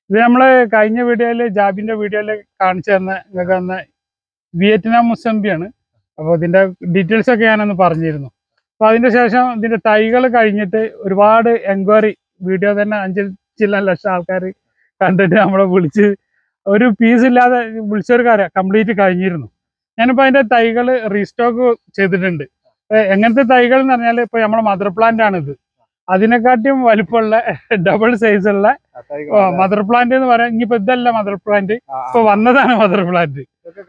ഇത് നമ്മൾ കഴിഞ്ഞ വീഡിയോയിൽ ജാബിന്റെ വീഡിയോയിൽ കാണിച്ചു തന്ന നിങ്ങൾക്ക് തന്ന വിയറ്റ്നാം മുസംബിയാണ്. അപ്പോൾ ഇതിന്റെ ഡീറ്റെയിൽസ് ഒക്കെ ഞാനൊന്ന് പറഞ്ഞിരുന്നു. അപ്പോൾ അതിന്റെ ശേഷം ഇതിന്റെ തൈകൾ കഴിഞ്ഞിട്ട് ഒരുപാട് എൻക്വയറി, വീഡിയോ തന്നെ 5 ലക്ഷം ആൾക്കാർ കണ്ടിട്ട് നമ്മളെ വിളിച്ച് ഒരു പീസ് ഇല്ലാതെ വിളിച്ചൊരു കാര്യം കംപ്ലീറ്റ് കഴിഞ്ഞിരുന്നു. ഞാനിപ്പോൾ അതിന്റെ തൈകൾ റീസ്റ്റോക്ക് ചെയ്തിട്ടുണ്ട്. എങ്ങനത്തെ തൈകൾ എന്ന് പറഞ്ഞാൽ ഇപ്പോൾ നമ്മളെ മദർ പ്ലാന്റ് ആണിത്. അതിനെക്കാട്ടിയും വലിപ്പമുള്ള ഡബിൾ സൈസുള്ള മദർ പ്ലാന്റ് എന്ന് പറയാം. ഇനിയിപ്പോ ഇതല്ല മദർ പ്ലാന്റ്, ഇപ്പൊ വന്നതാണ് മദർ പ്ലാന്റ്.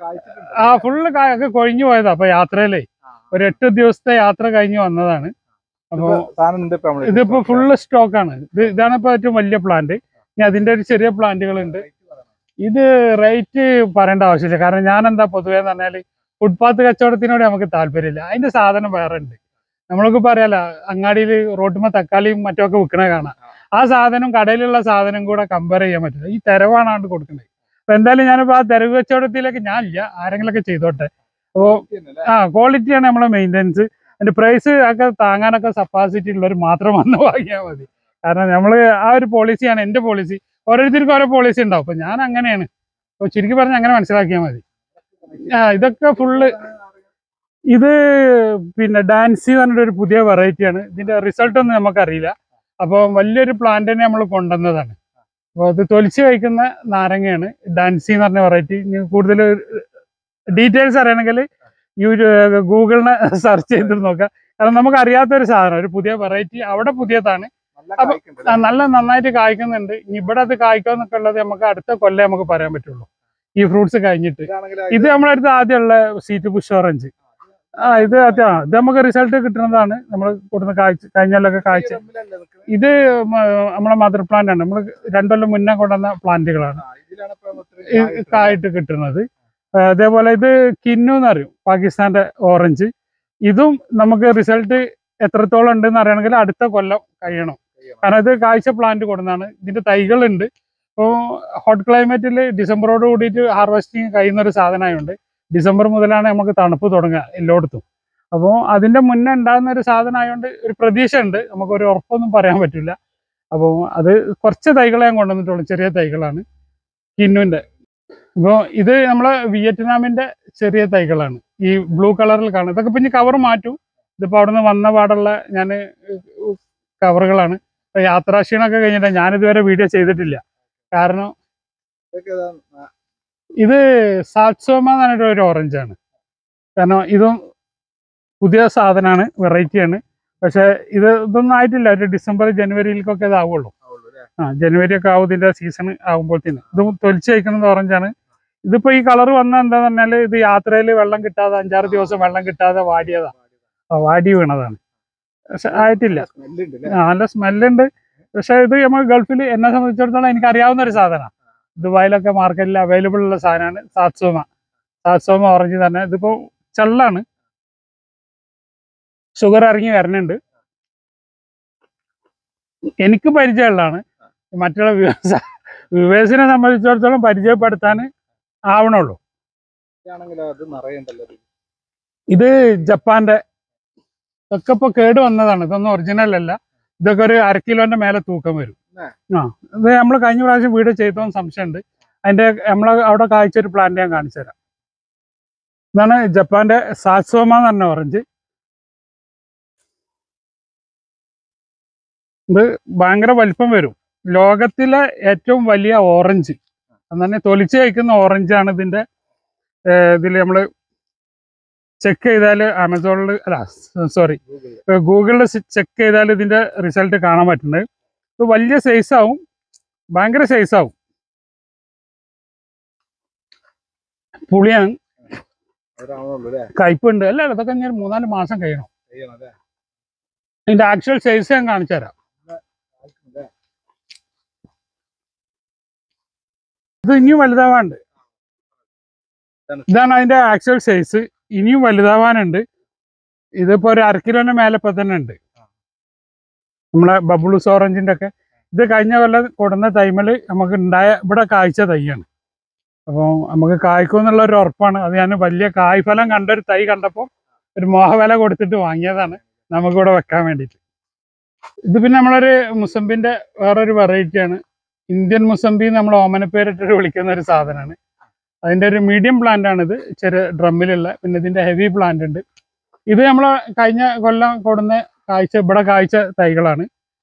ഫുള്ള് കായൊക്കെ കൊഴിഞ്ഞു പോയതാ. അപ്പൊ യാത്രയിലേ ഒരു 8 ദിവസത്തെ യാത്ര കഴിഞ്ഞ് വന്നതാണ്. അപ്പൊ ഇതിപ്പോ ഫുള്ള് സ്റ്റോക്കാണ്. ഇതാണ് ഇപ്പൊ ഏറ്റവും വലിയ പ്ലാന്റ്. ഇനി അതിന്റെ ഒരു ചെറിയ പ്ലാന്റുകളുണ്ട്. ഇത് റേറ്റ് പറയേണ്ട ആവശ്യമില്ല. കാരണം ഞാൻ എന്താ പൊതുവേ എന്ന് പറഞ്ഞാല് ഫുട്പാത്ത് കച്ചവടത്തിനോട് നമുക്ക് താല്പര്യമില്ല. അതിന്റെ സാധനം വേറെ ഉണ്ട്. നമ്മൾക്ക് പറയാലോ, അങ്ങാടിയിൽ റോട്ടുമ്പോ തക്കാളിയും മറ്റൊക്കെ വിൽക്കണ കാണാം. ആ സാധനം കടയിലുള്ള സാധനം കൂടെ കമ്പയർ ചെയ്യാൻ പറ്റില്ല. ഈ തെരവാണ് കൊടുക്കുന്നത്. അപ്പൊ എന്തായാലും ഞാനിപ്പോ ആ തെരവ് കച്ചവടത്തിലേക്ക് ഞാനില്ല, ആരെങ്കിലൊക്കെ ചെയ്തോട്ടെ. അപ്പോ ക്വാളിറ്റിയാണ് നമ്മളെ മെയിൻ്റെനൻസ്. അതിന്റെ പ്രൈസ് ഒക്കെ താങ്ങാനൊക്കെ കപ്പാസിറ്റി ഉള്ളവർ മാത്രം വന്ന് വാങ്ങിയാൽ മതി. കാരണം നമ്മള് ആ ഒരു പോളിസിയാണ് എന്റെ പോളിസി. ഓരോരുത്തർക്കും ഓരോ പോളിസി ഉണ്ടാവും. അപ്പൊ ഞാൻ അങ്ങനെയാണ്. അപ്പൊ ചുരുക്കി പറഞ്ഞ് അങ്ങനെ മനസ്സിലാക്കിയാൽ മതി. ഇതൊക്കെ ഫുള്ള് ഇത് പിന്നെ ഡാൻസി എന്ന് പറഞ്ഞൊരു പുതിയ വെറൈറ്റിയാണ്. ഇതിന്റെ റിസൾട്ട് ഒന്നും നമുക്കറിയില്ല. അപ്പോൾ വലിയൊരു പ്ലാന്റ് തന്നെ നമ്മൾ കൊണ്ടുവന്നതാണ്. അപ്പോൾ അത് തൊലിച്ച് കഴിക്കുന്ന നാരങ്ങയാണ് ഡാൻസി എന്ന് പറഞ്ഞ വെറൈറ്റി. കൂടുതൽ ഡീറ്റെയിൽസ് അറിയണമെങ്കിൽ ഗൂഗിളിനെ സെർച്ച് ചെയ്തിട്ട് നോക്കാം. കാരണം നമുക്ക് അറിയാത്തൊരു സാധനം, ഒരു പുതിയ വെറൈറ്റി. അവിടെ പുതിയതാണ്. അപ്പൊ നന്നായിട്ട് കായ്ക്കുന്നുണ്ട്. ഇവിടെ അത് കായ്ക്കാന്നൊക്കെ ഉള്ളത് നമുക്ക് അടുത്ത കൊല്ലം നമുക്ക് പറയാൻ പറ്റുള്ളൂ, ഈ ഫ്രൂട്ട്സ് കഴിഞ്ഞിട്ട്. ഇത് നമ്മുടെ അടുത്ത് ആദ്യമുള്ള സീറ്റ് ബുഷ് ഓറഞ്ച്. ഇത് നമുക്ക് റിസൾട്ട് കിട്ടുന്നതാണ്. നമ്മൾ കൊടുക്കുന്ന കഴിഞ്ഞൊല്ലൊക്കെ കാഴ്ച. ഇത് നമ്മളെ മദർ പ്ലാന്റ് ആണ്. നമ്മൾ 2 കൊല്ലം മുന്നേ കൊണ്ടുവന്ന പ്ലാന്റുകളാണ് കായിട്ട് കിട്ടുന്നത്. അതേപോലെ ഇത് കിന്നു എന്ന് അറിയും, പാകിസ്ഥാന്റെ ഓറഞ്ച്. ഇതും നമുക്ക് റിസൾട്ട് എത്രത്തോളം ഉണ്ടെന്ന് അറിയണമെങ്കിൽ അടുത്ത കൊല്ലം കഴിയണം. കാരണം ഇത് കാഴ്ച പ്ലാന്റ് കൊടുക്കുന്നതാണ്. ഇതിന്റെ തൈകളുണ്ട്. ഇപ്പോൾ ഹോട്ട് ക്ലൈമറ്റിൽ ഡിസംബറോട് കൂടിയിട്ട് ഹാർവെസ്റ്റിങ് കഴിയുന്ന ഒരു സാധനമായതുകൊണ്ട് ഡിസംബർ മുതലാണ് നമുക്ക് തണുപ്പ് തുടങ്ങുക എല്ലായിടത്തും. അപ്പോൾ അതിന്റെ മുന്നേ ഉണ്ടാകുന്ന ഒരു സാധനമായതുകൊണ്ട് ഒരു പ്രതീക്ഷ ഉണ്ട്. നമുക്കൊരു ഉറപ്പൊന്നും പറയാൻ പറ്റില്ല. അപ്പോൾ അത് കുറച്ച് തൈകളെ ഞാൻ കൊണ്ടുവന്നിട്ടുള്ളൂ, ചെറിയ തൈകളാണ് കിന്നുവിന്റെ. ഇപ്പോൾ ഇത് നമ്മളെ വിയറ്റ്നാമിന്റെ ചെറിയ തൈകളാണ്. ഈ ബ്ലൂ കളറിൽ കാണും. ഇതൊക്കെ പിന്നെ കവർ മാറ്റും. ഇതിപ്പോൾ അവിടെ നിന്ന് വന്ന പാടുള്ള ഞാൻ കവറുകളാണ്. ഇപ്പൊ യാത്രാക്ഷീണമൊക്കെ കഴിഞ്ഞിട്ട് ഞാനിതുവരെ വീഡിയോ ചെയ്തിട്ടില്ല. കാരണം ഇത് സാത്സോമ എന്ന് പറഞ്ഞിട്ട് ഒരു ഓറഞ്ചാണ്. കാരണം ഇതും പുതിയ സാധനമാണ്, വെറൈറ്റിയാണ്. പക്ഷെ ഇതൊന്നും ആയിട്ടില്ല. ഒരു ഡിസംബർ ജനുവരിയിലേക്കൊക്കെ ഇതാവുള്ളൂ. ജനുവരി ഒക്കെ ആവും ഇതിന്റെ സീസൺ ആകുമ്പോഴത്തേന്. ഇതും തൊലിച്ച് കഴിക്കുന്നത് ഓറഞ്ചാണ്. ഇതിപ്പോ ഈ കളർ വന്ന എന്താന്ന് പറഞ്ഞാല് ഇത് യാത്രയിൽ വെള്ളം കിട്ടാതെ 5-6 ദിവസം വെള്ളം കിട്ടാതെ വാടിയതാ. വാടി വീണതാണ്. പക്ഷെ ആയിട്ടില്ല. നല്ല സ്മെല്ലുണ്ട്. പക്ഷെ ഇത് നമ്മൾ ഗൾഫിൽ എന്നെ സംബന്ധിച്ചിടത്തോളം എനിക്ക് അറിയാവുന്ന ഒരു സാധനമാണ്. ദുബായിലൊക്കെ മാർക്കറ്റിൽ അവൈലബിൾ ഉള്ള സാധനമാണ് സാത്സോമ ഓറഞ്ച് തന്നെ. ഇതിപ്പോ ചള്ളാണ്, ഷുഗർ ഇറങ്ങി വരണുണ്ട്. എനിക്ക് പരിചയമുള്ളതാണ്. മറ്റുള്ള വ്യൂവേഴ്സിനെ സംബന്ധിച്ചിടത്തോളം പരിചയപ്പെടുത്താൻ ആവണുള്ളൂ. ഇത് ജപ്പാന്റെ ഇതൊക്കെ ഇപ്പൊ കേട് വന്നതാണ്. ഇതൊന്നും ഒറിജിനൽ അല്ല. ഇതൊക്കെ ഒരു 1/2 കിലോന്റെ മേലെ തൂക്കം വരും. ഇത് നമ്മൾ കഴിഞ്ഞ പ്രാവശ്യം വീഡിയോ ചെയ്തോന്ന് സംശയമുണ്ട്. അതിന്റെ നമ്മളെ അവിടെ കാഴ്ചൊരു പ്ലാന്റ് ഞാൻ കാണിച്ചു തരാം. ഇതാണ് ജപ്പാന്റെ സാത്സോമ എന്ന് പറഞ്ഞ ഓറഞ്ച്. ഇത് ഭയങ്കര വലിപ്പം വരും. ലോകത്തിലെ ഏറ്റവും വലിയ ഓറഞ്ച് തന്നെ തൊലിച്ച് കഴിക്കുന്ന ഓറഞ്ചാണ്. ഇതിൽ നമ്മൾ ചെക്ക് ചെയ്താൽ ആമസോണിൽ ഗൂഗിളിൽ ചെക്ക് ചെയ്താൽ ഇതിന്റെ റിസൾട്ട് കാണാൻ പറ്റുന്നത്. ഇത് വലിയ സൈസാവും, ഭയങ്കര സൈസാവും. പുളിയാണ്, കയ്പുണ്ട്. അല്ല ഇതൊക്കെ ഞാൻ 3-4 മാസം കഴിയണം. ഇതിന്റെ ആക്ച്വൽ സൈസ് ഞാൻ കാണിച്ചു തരാം. ഇത് ഇനിയും വലുതാവാനുണ്ട്. ഇതാണ് അതിന്റെ ആക്ച്വൽ സൈസ്. ഇനിയും വലുതാവാനുണ്ട്. ഇതിപ്പോ ഒരു 1/2 കിലോന്റെ മേലെ ഇപ്പൊ തന്നെ ഉണ്ട്. നമ്മളെ ബബിൾസ് ഓറഞ്ചിന്റെ ഒക്കെ ഇത് കഴിഞ്ഞ കൊല്ലം കൊടുന്ന ടൈമിൽ നമുക്ക് ഉണ്ടായ ഇവിടെ കായ്ച്ച തൈയാണ്. അപ്പോൾ നമുക്ക് കായ്ക്കും എന്നുള്ള ഒരു ഉറപ്പാണ്. അത് ഞാൻ വലിയ കായ്ഫലം കണ്ടൊരു തൈ കണ്ടപ്പോൾ ഒരു മോഹവില കൊടുത്തിട്ട് വാങ്ങിയതാണ് നമുക്കിവിടെ വെക്കാൻ വേണ്ടിയിട്ട്. ഇത് പിന്നെ നമ്മളൊരു മുസംബിന്റെ വേറൊരു വെറൈറ്റിയാണ്. ഇന്ത്യൻ മുസംബി നമ്മൾ ഓമനപ്പേരിട്ടിട്ട് വിളിക്കുന്ന ഒരു സാധനമാണ്. അതിൻ്റെ ഒരു മീഡിയം പ്ലാന്റ് ആണിത്, ചെറിയ ഡ്രമ്മിലുള്ള. പിന്നെ ഇതിൻ്റെ ഹെവി പ്ലാന്റ് ഉണ്ട്. ഇത് നമ്മൾ കഴിഞ്ഞ കൊല്ലം കൊടുന്ന ഇവിടെ കായ്ച്ച തൈകളാണ്.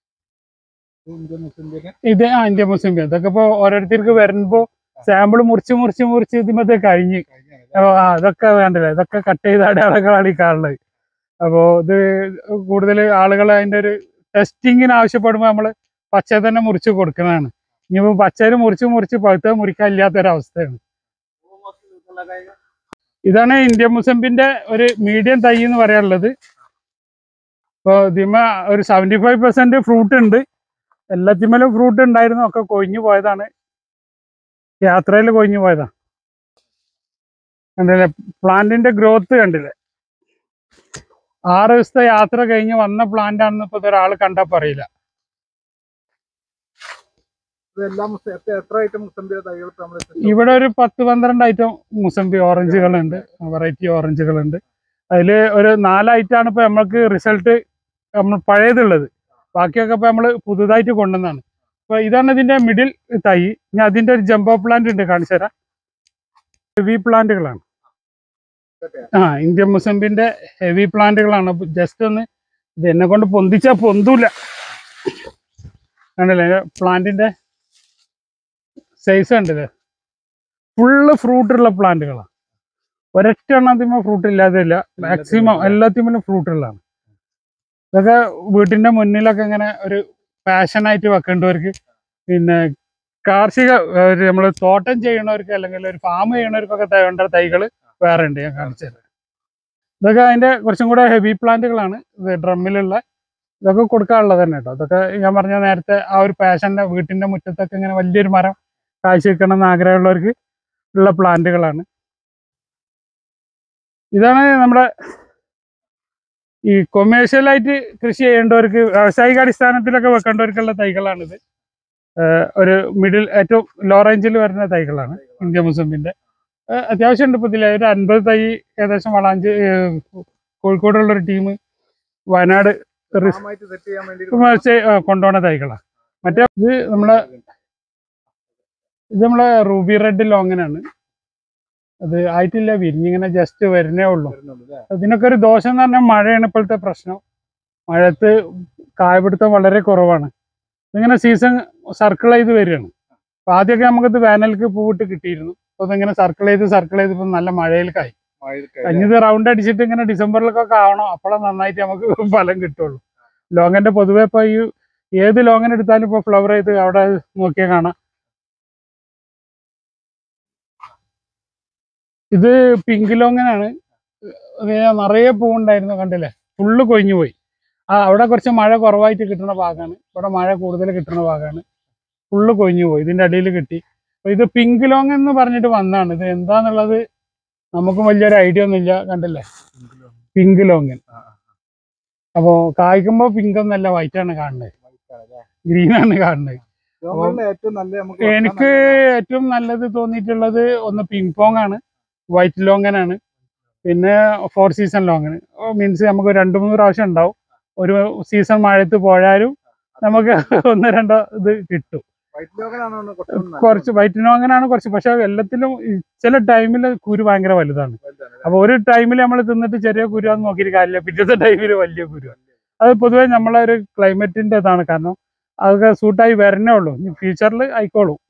ഇത് ഇന്ത്യൻ മുസംബി. അതൊക്കെ ഇപ്പോൾ ഓരോരുത്തർക്ക് വരുമ്പോൾ സാമ്പിൾ മുറിച്ച് ഇതിമത്തെ കഴിഞ്ഞ്. അപ്പോൾ അതൊക്കെ വേണ്ടല്ലോ, ഇതൊക്കെ കട്ട് ചെയ്ത അടയാളങ്ങളാണ് ഈ കാണുന്നത്. അപ്പോൾ ഇത് കൂടുതൽ ആളുകൾ അതിൻ്റെ ഒരു ടെസ്റ്റിങ്ങിന് ആവശ്യപ്പെടുമ്പോൾ നമ്മൾ പച്ച തന്നെ മുറിച്ച് കൊടുക്കുന്നതാണ്. ഇനിയിപ്പോൾ പച്ചയിൽ മുറിച്ച് പഴുത്ത മുറിക്കാൻ ഇല്ലാത്തൊരവസ്ഥയാണ്. ഇതാണ് ഇന്ത്യൻ മുസംബിന്റെ ഒരു മീഡിയം തൈ എന്ന് പറയാനുള്ളത്. ഇപ്പോൾ ഇതിമ ഒരു 75% ഫ്രൂട്ട് ഉണ്ട്. എല്ലാത്തിമേലും ഫ്രൂട്ട് ഉണ്ടായിരുന്നു, ഒക്കെ കൊഴിഞ്ഞു പോയതാണ്, യാത്രയിൽ കൊഴിഞ്ഞു പോയതാണ്. കണ്ടില്ലേ പ്ലാന്റിന്റെ ഗ്രോത്ത് കണ്ടില്ലേ? 6 ദിവസത്തെ യാത്ര കഴിഞ്ഞ് വന്ന പ്ലാന്റ് ആണെന്ന് ഇപ്പൊ ഒരാൾ കണ്ടാൽ പറയില്ല. ഇവിടെ ഒരു 10-12 ഐറ്റം മുസംബി ഓറഞ്ചുകളുണ്ട്, വെറൈറ്റി ഓറഞ്ചുകളുണ്ട്. അതിൽ ഒരു 4 ഐറ്റമാണ് ഇപ്പൊ നമ്മൾക്ക് റിസൾട്ട് നമ്മൾ പഴയതുള്ളത്. ബാക്കിയൊക്കെ ഇപ്പൊ നമ്മൾ പുതുതായിട്ട് കൊണ്ടുവന്നാണ്. അപ്പൊ ഇതാണ് ഇതിന്റെ മിഡിൽ തൈ. ഇനി അതിന്റെ ഒരു ജംബോ പ്ലാന്റ് ഉണ്ട്, കാണിച്ചു തരാം. ഹെവി പ്ലാന്റുകളാണ്. ഇന്ത്യൻ മുസംബിന്റെ ഹെവി പ്ലാന്റുകളാണ്. ജസ്റ്റ് ഒന്ന് ഇത് എന്നെ കൊണ്ട് പൊന്തിച്ചാൽ പൊന്തൂല. കണ്ടല്ലേ പ്ലാന്റിന്റെ സൈസ് കണ്ടില്ലേ? ഫുള്ള് ഫ്രൂട്ടുള്ള പ്ലാന്റുകളാണ്. ഒരൊറ്റ എണ്ണത്തിമ ഫ്രൂട്ട് ഇല്ലാതില്ല, മാക്സിമം എല്ലാത്തിനും ഫ്രൂട്ടുകളാണ്. ഇതൊക്കെ വീട്ടിന്റെ മുന്നിലൊക്കെ ഇങ്ങനെ ഒരു പാഷനായിട്ട് വെക്കേണ്ടവർക്ക്, പിന്നെ കാർഷിക നമ്മൾ തോട്ടം ചെയ്യണവർക്ക് അല്ലെങ്കിൽ ഒരു ഫാം ചെയ്യണവർക്കൊക്കെ വേണ്ട തൈകൾ വേറെ ഉണ്ട്, ഞാൻ കാണിച്ചത്. ഇതൊക്കെ അതിന്റെ കുറച്ചും കൂടെ ഹെവി പ്ലാന്റുകളാണ്. ഇത് ഡ്രമ്മിലുള്ള ഇതൊക്കെ കൊടുക്കാനുള്ളത് തന്നെ കേട്ടോ. അതൊക്കെ ഞാൻ പറഞ്ഞ നേരത്തെ ആ ഒരു പാഷന്റെ വീട്ടിന്റെ മുറ്റത്തൊക്കെ ഇങ്ങനെ വലിയൊരു മരം കാഴ്ച വെക്കണം എന്ന് ആഗ്രഹമുള്ളവർക്ക് ഉള്ള പ്ലാന്റുകളാണ്. ഇതാണ് നമ്മുടെ ഈ കൊമേഴ്ഷ്യലായിട്ട് കൃഷി ചെയ്യേണ്ടവർക്ക്, വ്യാവസായിക അടിസ്ഥാനത്തിലൊക്കെ വെക്കേണ്ടവർക്കുള്ള തൈകളാണിത്. ഒരു മിഡിൽ ഏറ്റവും ലോ റേഞ്ചിൽ വരുന്ന തൈകളാണ് ഇന്ത്യ മുസംബിന്റെ. അത്യാവശ്യം ഉണ്ട്. ഇപ്പോൾ ഇതിൽ ഒരു 50 തൈ ഏകദേശം വളാഞ്ച് കോഴിക്കോടുള്ളൊരു ടീം വയനാട് കൊണ്ടുപോകുന്ന തൈകളാണ്. മറ്റേ ഇത് നമ്മളെ റൂബി റെഡ് ലോങ്ങനാണ്. അത് ആയിട്ടില്ല, വിരിഞ്ഞിങ്ങനെ ജസ്റ്റ് വരുന്നേ ഉള്ളൂ. ഇതിനൊക്കെ ഒരു ദോഷം എന്ന് പറഞ്ഞാൽ മഴയാണ് ഇപ്പോഴത്തെ പ്രശ്നം. മഴയത്ത് കായപിടുത്തം വളരെ കുറവാണ്. ഇതിങ്ങനെ സീസൺ സർക്കിൾ ചെയ്ത് വരികയാണ്. അപ്പൊ ആദ്യമൊക്കെ നമുക്കിത് വേനൽക്ക് പൂവിട്ട് കിട്ടിയിരുന്നു. അപ്പൊ ഇതിങ്ങനെ സർക്കിൾ ചെയ്ത് ഇപ്പം നല്ല മഴയിൽ കായി. കഴിഞ്ഞത് റൗണ്ട് അടിച്ചിട്ട് ഇങ്ങനെ ഡിസംബറിലൊക്കെ ആവണം, അപ്പോഴാണ് നന്നായിട്ട് നമുക്ക് ഫലം കിട്ടുള്ളൂ. ലോങ്ങന്റെ പൊതുവെ ഇപ്പൊ ഈ ഏത് ലോങ്ങൻ എടുത്താലും ഇപ്പൊ ഫ്ലവർ ചെയ്ത് അവിടെ നോക്കിയാൽ കാണാം. ഇത് പിങ്ക് ലോങ്ങനാണ്. നിറയെ പൂവുണ്ടായിരുന്നു, കണ്ടില്ലേ? ഫുള്ള് കൊഴിഞ്ഞു പോയി. അവിടെ കുറച്ച് മഴ കുറവായിട്ട് കിട്ടുന്ന ഭാഗമാണ്, ഇവിടെ മഴ കൂടുതൽ കിട്ടുന്ന ഭാഗമാണ്. ഫുള്ള് കൊഴിഞ്ഞു പോയി, ഇതിന്റെ അടിയിൽ കിട്ടി. അപ്പൊ ഇത് പിങ്ക് ലോങ്ങൻ എന്ന് പറഞ്ഞിട്ട് വന്നാണ്. ഇത് എന്താന്നുള്ളത് നമുക്കും വലിയൊരു ഐഡിയ ഒന്നുമില്ല. കണ്ടില്ലേ പിങ്ക് ലോങ്ങൻ. അപ്പോ കായ്ക്കുമ്പോ പിങ്ക് ഒന്നല്ല, വൈറ്റ് ആണ് കാണുന്നത്, ഗ്രീനാണ് കാണുന്നത്. എനിക്ക് ഏറ്റവും നല്ലത് തോന്നിയിട്ടുള്ളത് ഒന്ന് പിങ് പോങ് ആണ്, വൈറ്റ് ലോങ്ങനാണ്. പിന്നെ 4 സീസൺ ലോങ്ങൻ മീൻസ് നമുക്ക് 2-3 പ്രാവശ്യം ഉണ്ടാവും. ഒരു സീസൺ മഴയത്ത് പോയാലും നമുക്ക് 1-2 ഇത് കിട്ടും. കുറച്ച് വൈറ്റ് ലോങ്ങനാണ് കുറച്ച്, പക്ഷെ എല്ലാത്തിലും ചില ടൈമിൽ കുരു ഭയങ്കര വലുതാണ്. അപ്പൊ ഒരു ടൈമിൽ നമ്മൾ തിന്നിട്ട് ചെറിയ കുരുവാന്ന് നോക്കിയിട്ട് കാര്യമില്ല, പിറ്റത്തെ ടൈമിൽ വലിയ കുരുവാണ്. അത് പൊതുവെ നമ്മളെ ഒരു ക്ലൈമറ്റിന്റെ ഇതാണ്. കാരണം അതൊക്കെ സൂട്ടായി വരണേ ഉള്ളൂ, ഫ്യൂച്ചറിൽ ആയിക്കോളും.